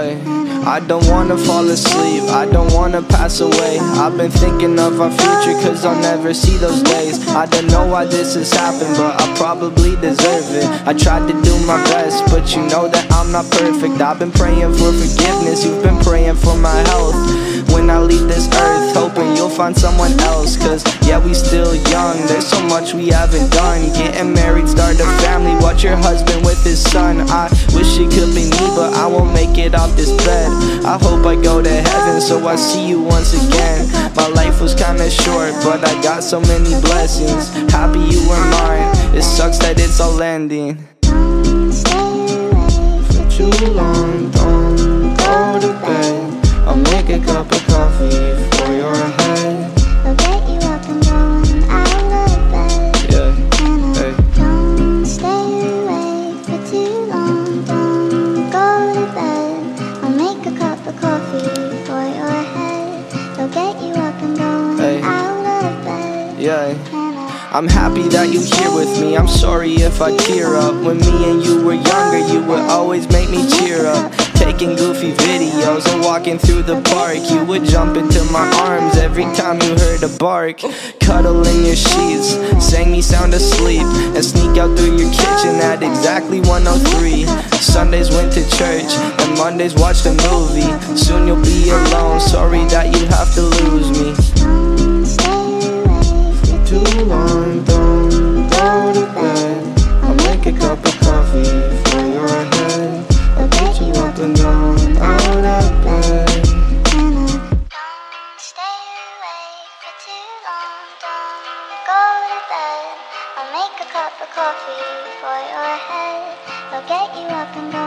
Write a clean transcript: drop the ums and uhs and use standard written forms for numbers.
Yeah, I don't wanna fall asleep, I don't wanna pass away. I've been thinking of our future, cause I'll never see those days. I don't know why this has happened, but I probably deserve it. I tried to do my best, but you know that I'm not perfect. I've been praying for forgiveness, you've been praying for my health. When I leave this earth, hoping you'll find someone else. Cause yeah, we still young, there's so much we haven't done. Getting married, start a family, watch your husband with his son. I wish it could be me, but I won't make it off this bed. I hope I go to heaven, so I see you once again. My life was kinda short, but I got so many blessings. Happy you were mine, it sucks that it's all ending. For too long, don't go to bed. I'll make a cup of coffee for your head. I'll get you up and going out of bed. Yeah, hey. Don't stay awake for too long. Don't go to bed. I'll make a cup of coffee for your head. I'll get you up and going out of bed. Yeah. I'm happy that you're here with me, I'm sorry if I tear up. When me and you were younger, you would always make me cheer up. Taking goofy videos and walking through the park, you would jump into my arms every time you heard a bark. Cuddle in your sheets, sang me sound asleep, and sneak out through your kitchen at exactly 1:03. Sundays went to church, and Mondays watched a movie. Soon you'll be alone, sorry that you have to lose me. Too long, don't go to bed. I'll make a cup of coffee for your head. I'll get you up and going out of bed. Don't stay awake for too long. Don't go to bed. I'll make a cup of coffee for your head. I'll get you up and going.